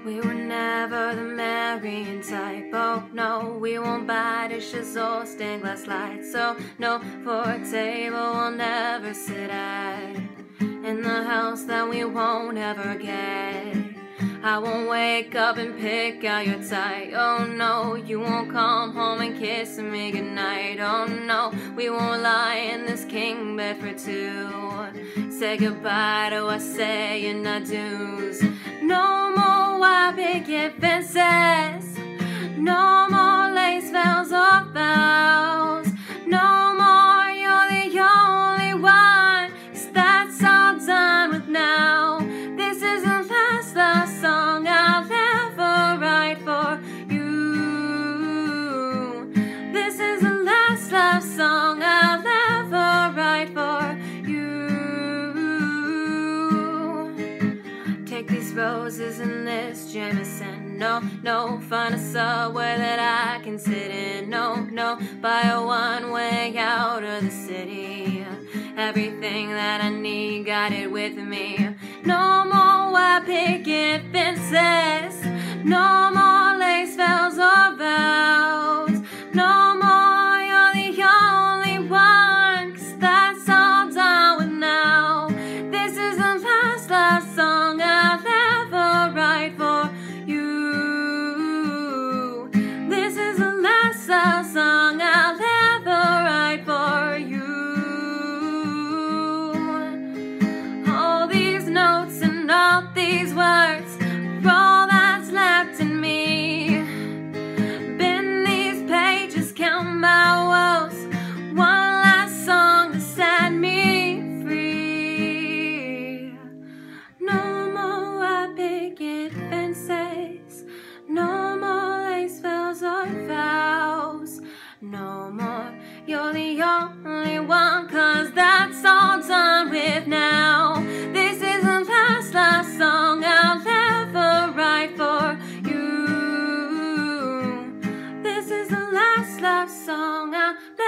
We were never the marrying type. Oh no, we won't buy dishes or stained glass lights. So no, for a table we'll never sit at, in the house that we won't ever get. I won't wake up and pick out your type. Oh no, you won't come home and kiss me goodnight. Oh no, we won't lie in this king bed for two. Say goodbye to our saying I do's. No more white picket fences, no more lace veils or vows. No more you're the only one, 'cause that's all done with now. This is the last song I'll ever write for you. This is the last song I'll ever write for you. Take these roses and this Jameson. No, no, find a subway that I can sit in. No, no, buy a one-way out of the city. Everything that I need, got it with me. No more white picket fences, no more lace veils or vows. No more you're the only one, 'cause that's all done with now. This is the last song I'll ever write for you. This is the last song I'll ever write for you. All these notes and all these words are all that's left in me. Bend these pages, count my woes, one last song to set me free. No more white picket fences, no more lace veils or vows. No more you're the only one, 'cause that's all done with now. This is the last song I'll ever write for you. This is the last song I'll